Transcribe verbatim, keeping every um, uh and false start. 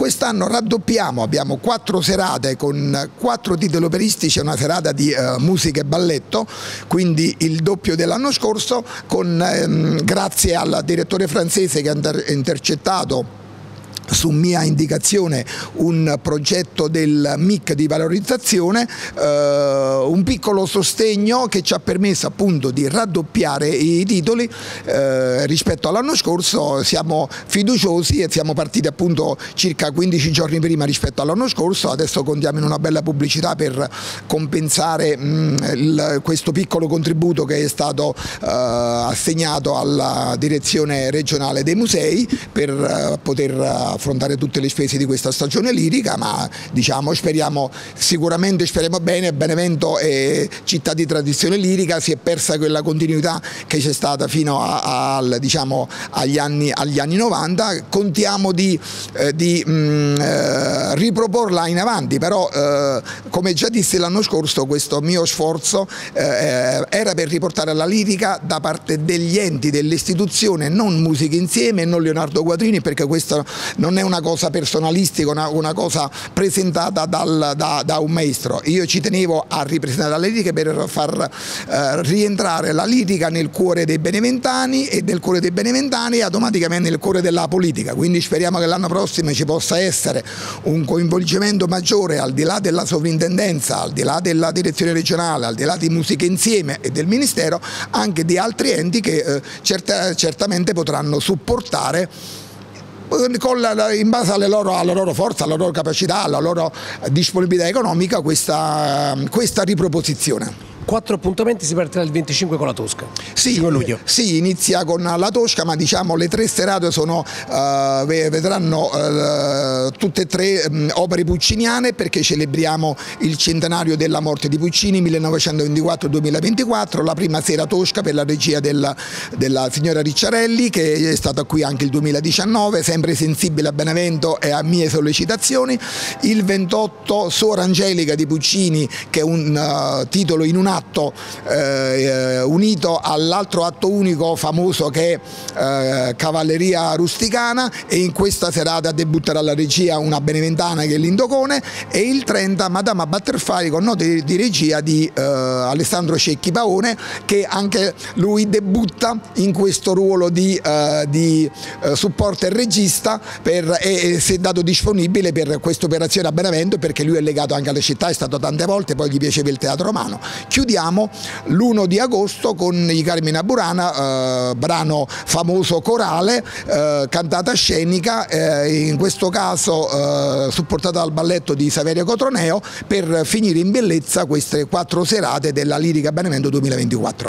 quest'anno raddoppiamo, abbiamo quattro serate con quattro titoli operistici e una serata di eh, musica e balletto, quindi il doppio dell'anno scorso, con, ehm, grazie al direttore francese che ha intercettato su mia indicazione un progetto del M I C di valorizzazione, eh, un piccolo sostegno che ci ha permesso appunto di raddoppiare i titoli eh, rispetto all'anno scorso. Siamo fiduciosi e siamo partiti appunto circa quindici giorni prima rispetto all'anno scorso. Adesso contiamo in una bella pubblicità per compensare mh, il, questo piccolo contributo che è stato eh, assegnato alla direzione regionale dei musei per eh, poter affrontare tutte le spese di questa stagione lirica, ma diciamo speriamo, sicuramente speriamo bene. Benevento è città di tradizione lirica, si è persa quella continuità che c'è stata fino a, a, diciamo, agli, anni, agli anni novanta, contiamo di, eh, di mh, eh, riproporla in avanti, però eh, come già dissi l'anno scorso questo mio sforzo eh, era per riportare la lirica da parte degli enti, dell'istituzione, non Musica Insieme, non Leonardo Quattrini, perché questo non è una cosa personalistica, una, una cosa presentata dal, da, da un maestro. Io ci tenevo a ripresentare la lirica per far eh, rientrare la lirica nel cuore dei beneventani e del cuore dei beneventani automaticamente nel cuore della politica, quindi speriamo che l'anno prossimo ci possa essere un coinvolgimento maggiore, al di là della sovrintendenza, al di là della direzione regionale, al di là di Musica Insieme e del Ministero, anche di altri enti che eh, certa, certamente potranno supportare con la, in base alle loro, alla loro forza, alla loro capacità, alla loro disponibilità economica questa, questa riproposizione. Quattro appuntamenti, si partirà il venticinque con la Tosca. Sì, luglio. Sì, inizia con la Tosca, ma diciamo le tre serate sono, uh, vedranno uh, tutte e tre um, opere pucciniane, perché celebriamo il centenario della morte di Puccini, millenovecentoventiquattro duemilaventiquattro. La prima sera Tosca per la regia della, della signora Ricciarelli, che è stata qui anche il duemiladiciannove, sempre sensibile a Benevento e a mie sollecitazioni. Il ventotto Suor Angelica di Puccini, che è un uh, titolo in un atto eh, unito all'altro atto unico famoso che è eh, Cavalleria Rusticana, e in questa serata debutterà la regia una beneventana che è l'Indocone, e il trenta Madama Butterfly con note di regia di eh, Alessandro Cecchi Paone, che anche lui debutta in questo ruolo di, eh, di eh, supporter regista per, e, e si è dato disponibile per questa operazione a Benevento, perché lui è legato anche alla città, è stato tante volte, poi gli piaceva il teatro romano. Chiudiamo l'primo di agosto con i Carmina Burana, eh, brano famoso corale, eh, cantata scenica, eh, in questo caso eh, supportata dal balletto di Saverio Cotroneo, per finire in bellezza queste quattro serate della Lirica Benevento duemilaventiquattro.